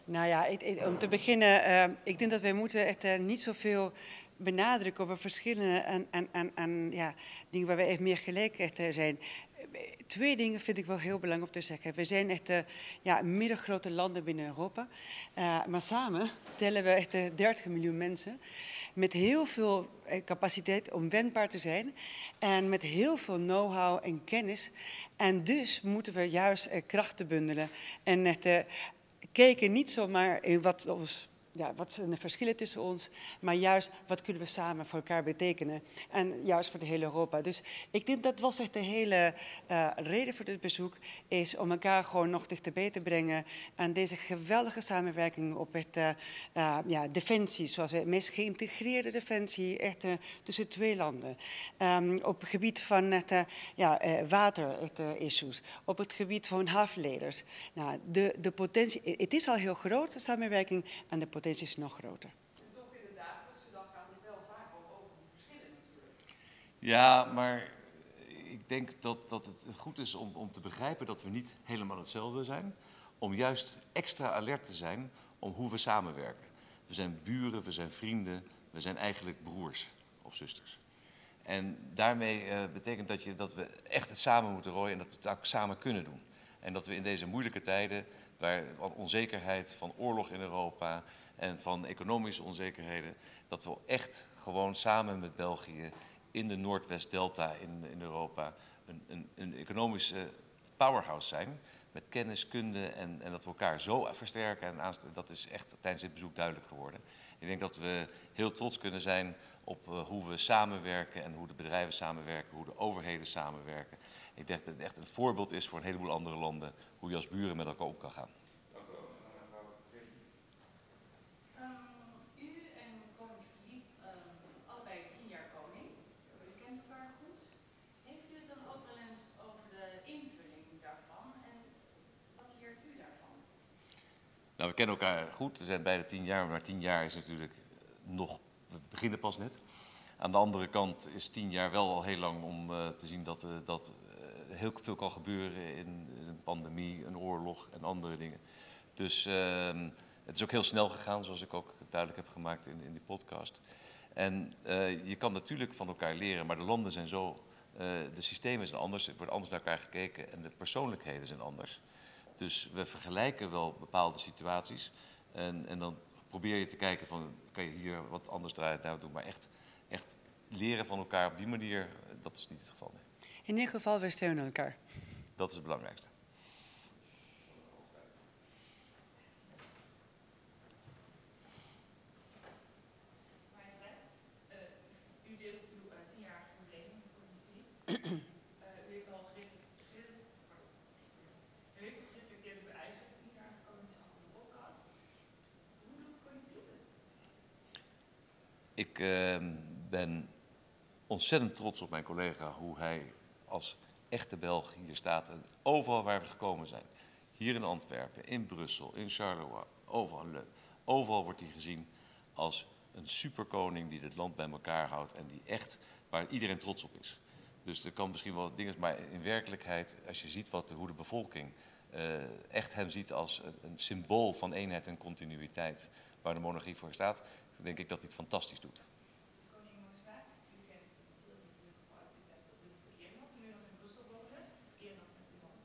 Nou ja, om te beginnen, ik denk dat wij moeten echt niet zoveel benadrukken over verschillen en ja, dingen waar we echt meer gelijk zijn. Twee dingen vind ik wel heel belangrijk om te zeggen. We zijn echt ja, middelgrote landen binnen Europa. Maar samen tellen we echt 30 miljoen mensen. Met heel veel capaciteit om wendbaar te zijn. En met heel veel know-how en kennis. En dus moeten we juist krachten bundelen. En echt kijken niet zomaar in wat zijn de verschillen tussen ons, maar juist wat kunnen we samen voor elkaar betekenen. En juist voor de hele Europa. Dus ik denk dat was echt de hele reden voor dit bezoek, is om elkaar gewoon nog dichterbij te brengen aan deze geweldige samenwerking op het defensie, zoals we het meest geïntegreerde defensie, echt tussen twee landen. Op het gebied van water-issues, op het gebied van halfleders. Nou, de potentie, het is al heel groot, de samenwerking, en de potentie is nog groter. En toch in de dagelijkse dag gaat het wel vaak ook over die verschillen natuurlijk. Ja, maar ik denk dat het goed is om te begrijpen dat we niet helemaal hetzelfde zijn. Om juist extra alert te zijn om hoe we samenwerken. We zijn buren, we zijn vrienden, we zijn eigenlijk broers of zusters. En daarmee betekent dat we echt het samen moeten rooien en dat we het ook samen kunnen doen. En dat we in deze moeilijke tijden, waar van onzekerheid, van oorlog in Europa en van economische onzekerheden, dat we echt gewoon samen met België in de Noordwest-Delta in Europa een economische powerhouse zijn. Met kennis, kunde en dat we elkaar zo versterken. En dat is echt tijdens dit bezoek duidelijk geworden. Ik denk dat we heel trots kunnen zijn op hoe we samenwerken en hoe de bedrijven samenwerken, hoe de overheden samenwerken. Ik denk dat het echt een voorbeeld is voor een heleboel andere landen hoe je als buren met elkaar om kan gaan. Dank u wel. U en koning Philippe, allebei 10 jaar koning. U kent elkaar goed. Heeft u het dan ook wel eens over de invulling daarvan en wat leert u daarvan? Nou, we kennen elkaar goed. We zijn beide 10 jaar, maar 10 jaar is natuurlijk we beginnen pas net. Aan de andere kant is 10 jaar wel al heel lang om te zien dat heel veel kan gebeuren in een pandemie, een oorlog en andere dingen. Dus het is ook heel snel gegaan, zoals ik ook duidelijk heb gemaakt in die podcast. En je kan natuurlijk van elkaar leren, maar de landen zijn zo, de systemen zijn anders, er wordt anders naar elkaar gekeken en de persoonlijkheden zijn anders. Dus we vergelijken wel bepaalde situaties en dan probeer je te kijken van, kan je hier wat anders draaien, nou doen, maar echt leren van elkaar op die manier, dat is niet het geval. Nee. In ieder geval, we steunen elkaar. Dat is het belangrijkste. U deelt uw 10-jarige jubileum met koning Philippe. U heeft al gereflecteerd op uw eigen 10-jarige koningschap in de podcast. Hoe doet koning Philippe het? Ik ben ontzettend trots op mijn collega, hoe hij als echte Belg hier staat. En overal waar we gekomen zijn, hier in Antwerpen, in Brussel, in Charleroi, overal in Leuven. Overal wordt hij gezien als een superkoning die dit land bij elkaar houdt en die echt, waar iedereen trots op is. Dus er kan misschien wel wat dingen, maar in werkelijkheid, als je ziet hoe de bevolking echt hem ziet als een symbool van eenheid en continuïteit, waar de monarchie voor staat, dan denk ik dat hij het fantastisch doet. Koning Mosvaak, u kent Mathilde natuurlijk al uit de tijd dat u verkeerd had, toen u nog in Brussel woonde, eerder nog met uw man.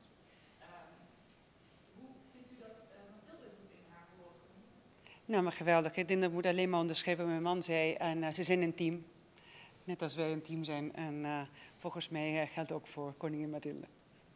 Hoe vindt u dat Mathilde doet in haar woordgroep? Nou, maar geweldig. Ik denk dat moet alleen maar onderschrijven wat mijn man zei. En ze zijn een team. Net als wij een team zijn. En volgens mij geldt ook voor koningin Mathilde.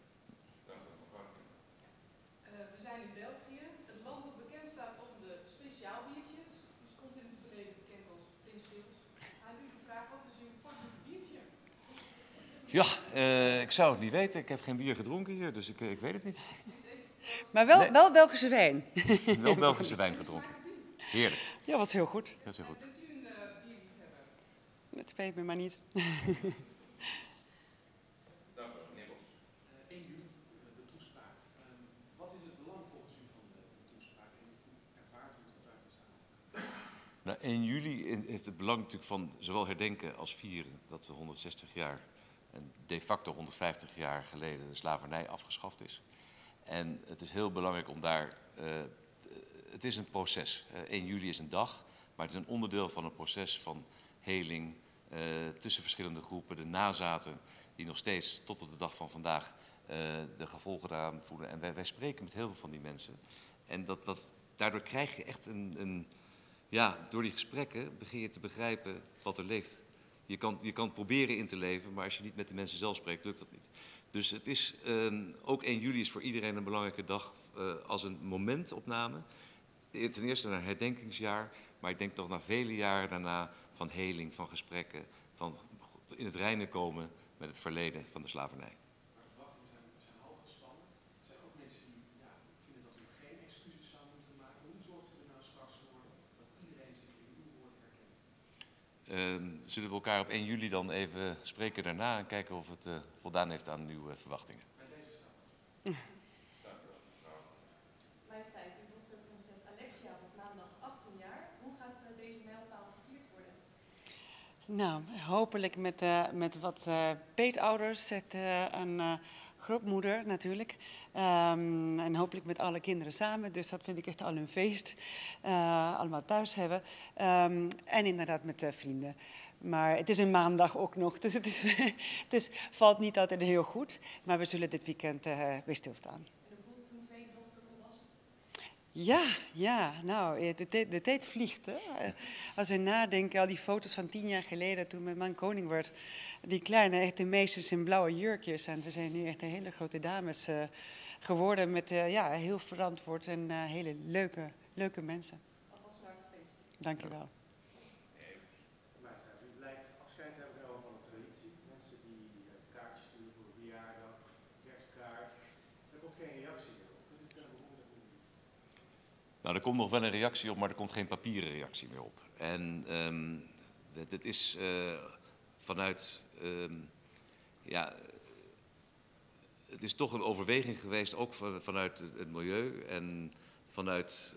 We zijn in België, het land dat bekend staat om de speciaalbiertjes. U stond in het verleden bekend als Prins Philips. Aan u gevraagd, wat is uw favoriete biertje? Ja, ik zou het niet weten. Ik heb geen bier gedronken hier, dus ik weet het niet. Maar wel Belgische wijn. Wel Belgische wijn gedronken. Heerlijk. Ja, was heel goed. Dat is heel goed. Bent u een bierliefhebber? Dat spijt me maar niet. Dank u, meneer Bos. 1 juli, de toespraak. Wat is het belang volgens u van de toespraak en hoe ervaart u het uit te staan? Nou, 1 juli heeft het belang natuurlijk van zowel herdenken als vieren dat we 160 jaar en de facto 150 jaar geleden de slavernij afgeschaft is. En het is heel belangrijk om daar het is een proces. 1 juli is een dag, maar het is een onderdeel van een proces van heling tussen verschillende groepen. De nazaten die nog steeds tot op de dag van vandaag de gevolgen daaraan voelen. En wij spreken met heel veel van die mensen. En daardoor krijg je echt door die gesprekken begin je te begrijpen wat er leeft. Je kan proberen in te leven, maar als je niet met de mensen zelf spreekt, lukt dat niet. Dus het is, ook 1 juli is voor iedereen een belangrijke dag als een momentopname. Ten eerste naar herdenkingsjaar, maar ik denk toch na vele jaren daarna van heling, van gesprekken, van in het reine komen met het verleden van de slavernij. Maar de verwachtingen zijn hoog gespannen. Er zijn ook mensen die vinden dat u geen excuses zou moeten maken. Hoe zorgt u er nou straks voor dat iedereen zich in uw woord herkent? Zullen we elkaar op 1 juli dan even spreken daarna en kijken of het voldaan heeft aan uw verwachtingen? Bij deze staat. Majesteit, uw dochter prinses Alexia wordt maandag 18 jaar. Hoe gaat deze mijlpaal gevierd worden? Nou, hopelijk met wat peetouders en grootmoeder natuurlijk. En hopelijk met alle kinderen samen. Dus dat vind ik echt al een feest. Allemaal thuis hebben. En inderdaad met vrienden. Maar het is een maandag ook nog. Dus het valt niet altijd heel goed. Maar we zullen dit weekend weer stilstaan. En hoe voelt een tweede dochter volwassen? Ja, nou, de tijd vliegt. Hè? Als we nadenken, al die foto's van 10 jaar geleden toen mijn man koning werd. Die kleine, echte meisjes in blauwe jurkjes. En ze zijn nu echt een hele grote dames geworden met heel verantwoord en hele leuke mensen. Alvast van harte gefeliciteerd. Dank je wel. Majesteit, u lijkt afscheid te hebben genomen van een traditie. Mensen die kaartjes sturen voor de verjaardag, kerstkaart. Er komt geen reactie meer op. Kunt u vertellen waarom dat niet doet? Nou, er komt nog wel een reactie op, maar er komt geen papieren reactie meer op. En het is vanuit, het is toch een overweging geweest, ook vanuit het milieu en vanuit,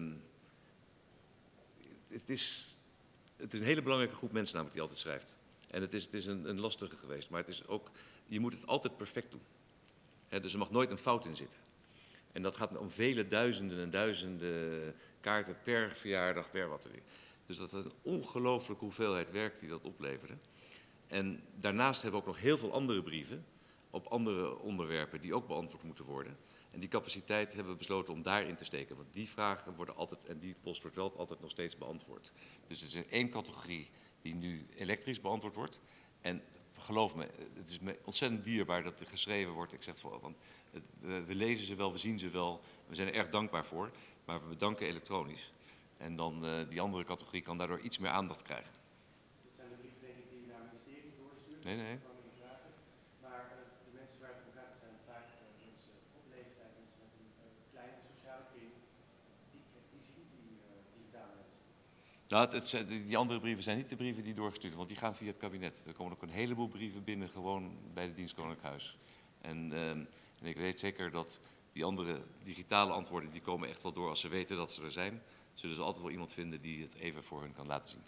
het is een hele belangrijke groep mensen namelijk die altijd schrijft. En het is een lastige geweest, maar het is ook, je moet het altijd perfect doen. Dus er mag nooit een fout in zitten. En dat gaat om vele duizenden en duizenden kaarten per verjaardag, per wat er is. Dus dat is een ongelooflijke hoeveelheid werk die dat opleverde. En daarnaast hebben we ook nog heel veel andere brieven op andere onderwerpen die ook beantwoord moeten worden. En die capaciteit hebben we besloten om daarin te steken. Want die vragen worden altijd, en die post wordt wel altijd nog steeds beantwoord. Dus er is 1 categorie die nu elektrisch beantwoord wordt. En geloof me, het is me ontzettend dierbaar dat er geschreven wordt. Ik zeg, want we lezen ze wel, we zien ze wel. We zijn er erg dankbaar voor. Maar we bedanken elektronisch. En dan die andere categorie kan daardoor iets meer aandacht krijgen. Dit zijn de brieven denk ik die je naar ministeries doorstuurt. Nee. Dat kan ik niet vragen. Maar de mensen waar het om gaat zijn vaak mensen op leeftijd, mensen met een kleine sociale kring. Die zien die digitale mensen. Nou, die andere brieven zijn niet de brieven die doorgestuurd worden, want die gaan via het kabinet. Er komen ook een heleboel brieven binnen, gewoon bij de dienst Koninklijk Huis. En ik weet zeker dat die andere digitale antwoorden, die komen echt wel door. Als ze weten dat ze er zijn, zullen ze altijd wel iemand vinden die het even voor hun kan laten zien.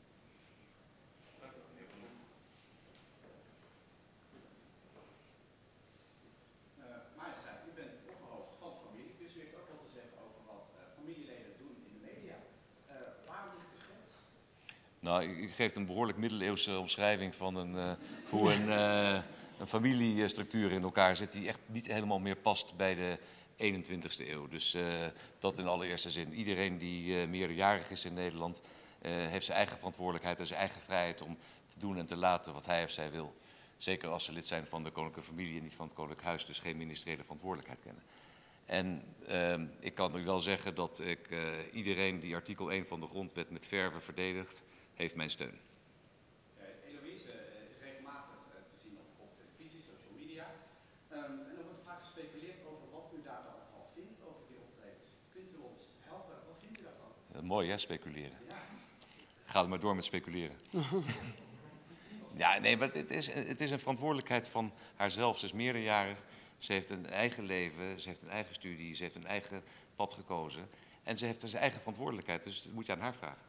Majesteit, u bent het opperhoofd van familie, dus u heeft ook wat te zeggen over wat familieleden doen in de media. Waar ligt de grens? Nou, u geeft een behoorlijk middeleeuwse omschrijving van hoe een familiestructuur in elkaar zit die echt niet helemaal meer past bij de 21ste eeuw. Dus dat in allereerste zin. Iedereen die meerderjarig is in Nederland heeft zijn eigen verantwoordelijkheid en zijn eigen vrijheid om te doen en te laten wat hij of zij wil. Zeker als ze lid zijn van de koninklijke familie en niet van het Koninklijk Huis, dus geen ministeriële verantwoordelijkheid kennen. En ik kan u wel zeggen dat ik iedereen die artikel 1 van de grondwet met verve verdedigt, heeft mijn steun. Eloïse is regelmatig te zien op bijvoorbeeld televisie, social media. En er wordt vaak gespeculeerd over wat u daar dan al vindt over die optredens. Kunt u ons helpen? Wat vindt u daarvan? Mooi hè, speculeren. Ja. Ga er maar door met speculeren. Ja, nee, maar het is een verantwoordelijkheid van haarzelf. Ze is meerderjarig, ze heeft een eigen leven, ze heeft een eigen studie, ze heeft een eigen pad gekozen. En ze heeft dus eigen verantwoordelijkheid, dus dat moet je aan haar vragen.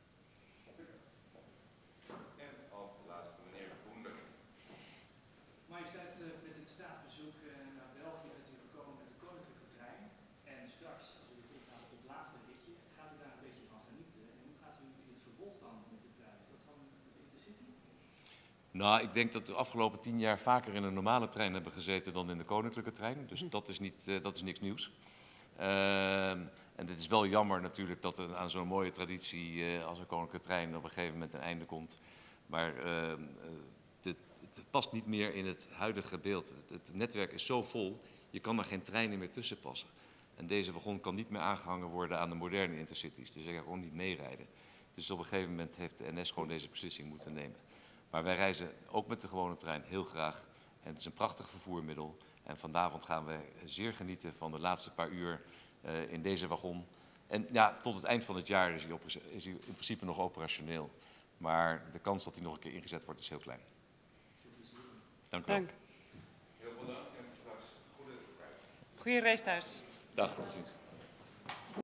En als de laatste meneer Koender. Majesteit, met het staatsbezoek naar België bent u gekomen met de koninklijke trein. En straks, als u teruggaat op het laatste Nou, ik denk dat we de afgelopen 10 jaar vaker in een normale trein hebben gezeten dan in de koninklijke trein. Dus dat is niks nieuws. En het is wel jammer natuurlijk dat er aan zo'n mooie traditie als een koninklijke trein op een gegeven moment een einde komt. Maar het past niet meer in het huidige beeld. Het netwerk is zo vol, je kan er geen treinen meer tussen passen. En deze wagon kan niet meer aangehangen worden aan de moderne intercities. Dus hij kan gewoon niet meerijden. Dus op een gegeven moment heeft de NS gewoon deze beslissing moeten nemen. Maar wij reizen ook met de gewone trein heel graag. En het is een prachtig vervoermiddel. En vanavond gaan we zeer genieten van de laatste paar uur in deze wagon. En ja, tot het eind van het jaar is hij in principe nog operationeel. Maar de kans dat hij nog een keer ingezet wordt is heel klein. Dank u wel. Dank. Heel veel dank en straks goede reis. Goeie reis thuis. Dag, tot ziens.